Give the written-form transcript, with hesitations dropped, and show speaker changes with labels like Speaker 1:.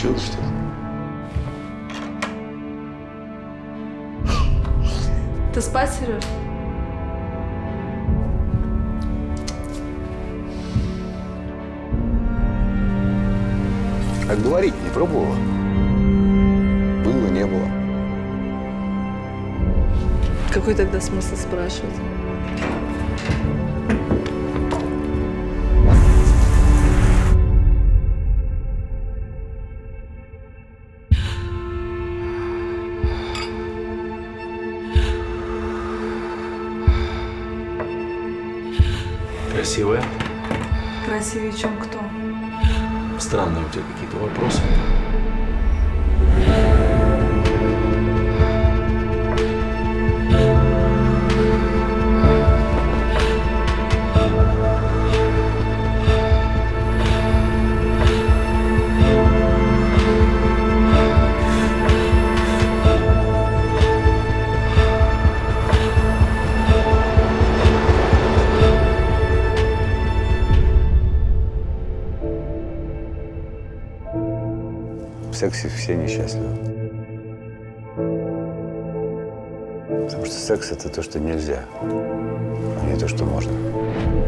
Speaker 1: Случилось что-то?
Speaker 2: Ты спать, Сереж?
Speaker 1: А говорить не пробовала? Было, не было.
Speaker 2: Какой тогда смысл спрашивать?
Speaker 3: Красивая.
Speaker 2: Красивее, чем кто?
Speaker 3: Странные у тебя какие-то вопросы.
Speaker 1: В сексе все несчастливы. Потому что секс – это то, что нельзя, а не то, что можно.